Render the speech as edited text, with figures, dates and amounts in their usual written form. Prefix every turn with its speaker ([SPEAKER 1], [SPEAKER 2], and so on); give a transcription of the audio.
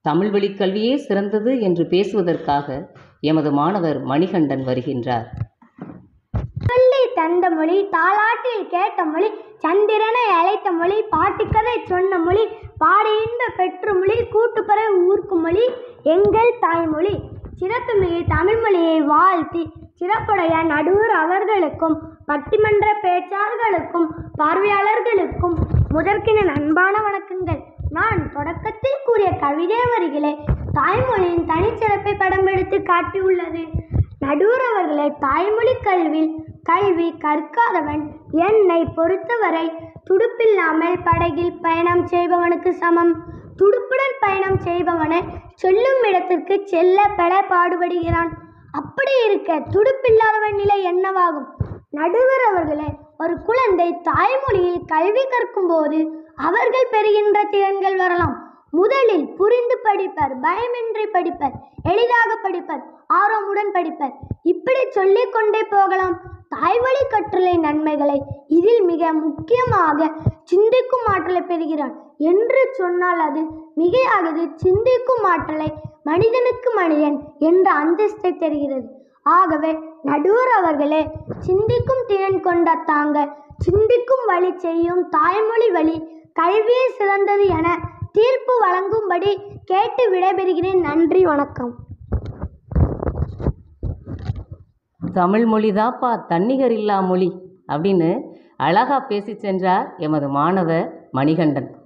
[SPEAKER 1] தமிழ் வழிக் கல்வியே சிறந்தது என்று பேசுவதற்காக எமது மாணவர் மணிகண்டன் வருகின்றார்.
[SPEAKER 2] சொல்லி தந்த மொழி, தாலாட்டில் கேட்ட மொழி, சந்திரனை அழைத்த மொழி, பாட்டுக்கதை சொன்ன மொழி, பாடியின்ப பெற்ற மொழி, கூட்டுப்பறை ஊர்க்கும் மொழி எங்கள் தாய்மொழி. சிறப்புமிகு தமிழ்மொழியை வாழ்த்தி சிறப்புடைய நடுவர் அவர்களுக்கும் பட்டிமன்ற பேச்சாளர்களுக்கும் பார்வையாளர்களுக்கும் முதற்கின அன்பான வணக்கங்கள். நான் தொடக்கத்தில் கூறிய கவிதை வரிகளே தாய்மொழியின் தனிச்சிறப்பை படம் எடுத்து காட்டியுள்ளது. நடுவர் அவர்களே, தாய்மொழி கல்வி கற்காதவன் என்னை பொறுத்தவரை துடுப்பில்லாமல் படகில் பயணம் செய்பவனுக்கு சமம். துடுப்புடன் பயணம் செய்பவனை சொல்லும் இடத்திற்கு செல்ல பல பாடுபடுகிறான். அப்படி இருக்க துடுப்பில்லாதவன் நிலை என்னவாகும்? நடுவர் அவர்களே, ஒரு குழந்தை தாய்மொழியில் கல்வி கற்கும் போது அவர்கள் பெறுகின்ற திறன்கள் வரலாம். முதலில் புரிந்து படிப்பர், பயமின்றி படிப்பர், எளிதாக படிப்பர், ஆர்வமுடன் படிப்பர், இப்படி சொல்லிக் கொண்டே போகலாம். தாய்மொழி கற்றலை நன்மைகளை இதில் மிக முக்கியமாக சிந்திக்கும் ஆற்றலை பெறுகிறான் என்று சொன்னால் அது மிகையாகது. சிந்திக்கும் ஆற்றலை மனிதனுக்கு மனிதன் என்ற அந்தஸ்தை தருகிறது. ஆகவே நடுவர் அவர்களே, சிந்திக்கும் திறன் கொண்ட தாங்கள் சிந்திக்கும் வழி செய்யும் தாய்மொழி வழி கல்வியே சிறந்தது என தீர்ப்பு வழங்கும்படி கேட்டு விடைபெறுகிறேன். நன்றி, வணக்கம்.
[SPEAKER 1] தமிழ் மொழி தாப்பா தன்னிகர் இல்லா மொழி அப்படின்னு அழகா பேசி சென்றார் எமது மாணவர் மணிகண்டன்.